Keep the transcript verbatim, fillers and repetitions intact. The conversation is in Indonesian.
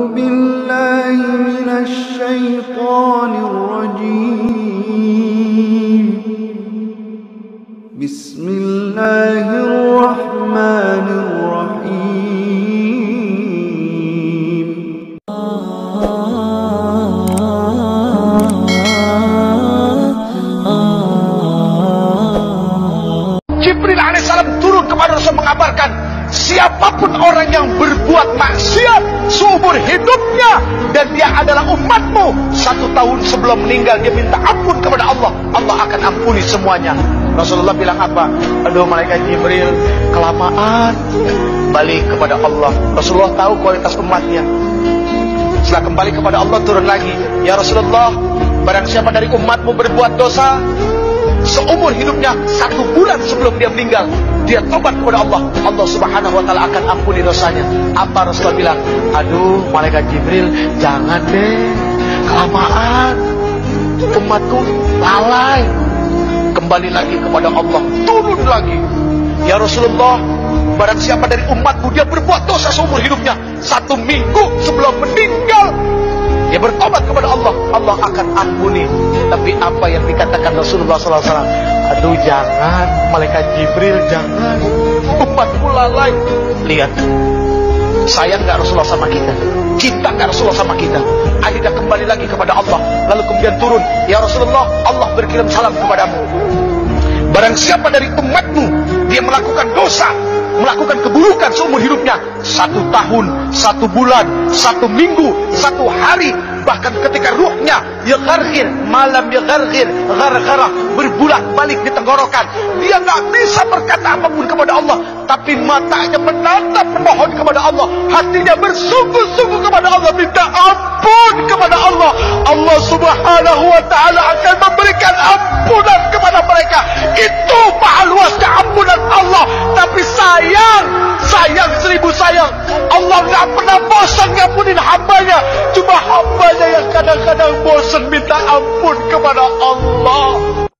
بالله من الشيطان الرجيم. بسم الله الرحمن الرحيم. Jibril alaihissalam turun kepada Rasul mengabarkan, siapapun orang yang berbuat maksiat seumur hidupnya dan dia adalah umatmu, satu tahun sebelum meninggal dia minta ampun kepada Allah, Allah akan ampuni semuanya. Rasulullah bilang apa? Aduh malaikat Jibril, kelamaan. Balik kepada Allah. Rasulullah tahu kualitas umatnya. Setelah kembali kepada Allah turun lagi, ya Rasulullah, barang siapa dari umatmu berbuat dosa seumur hidupnya, satu bulan sebelum dia meninggal dia tobat kepada Allah, Allah subhanahu wa ta'ala akan ampuni dosanya. Apa Rasulullah bilang? Aduh malaikat Jibril, jangan deh, kelamaan, umatku lalai. Kembali lagi kepada Allah, turun lagi, ya Rasulullah, barang siapa dari umatku dia berbuat dosa seumur hidupnya, satu minggu sebelum meninggal dia bertobat kepada Allah, Allah akan ampuni. Tapi apa yang dikatakan Rasulullah sallallahu alaihi wasallam? Aduh jangan, malaikat Jibril jangan, umatku lalai. Lihat, sayang gak Rasulullah sama kita? Cinta gak Rasulullah sama kita? Akhirnya kembali lagi kepada Allah, lalu kemudian turun, ya Rasulullah, Allah berkirim salam kepadamu. Barang siapa dari umatmu dia melakukan dosa, melakukan keburukan seumur hidupnya, satu tahun, satu bulan, satu minggu, satu hari, bahkan ketika ruhnya ya gargir, malam ya gargir, gargara, berbulat balik di tenggorokan, dia nggak bisa berkata apapun kepada Allah, tapi matanya menatap memohon kepada Allah, hatinya bersungguh-sungguh kepada Allah, minta ampun kepada Allah, Allah subhanahu wa ta'ala akan memberikan ampunan kepada mereka. Itu mahal luasnya ampunan Allah. Tapi sayang, sayang seribu sayang, Allah nggak pernah bosan ngampunin hambanya. Cuma hambanya yang kadang-kadang bosan minta ampun kepada Allah.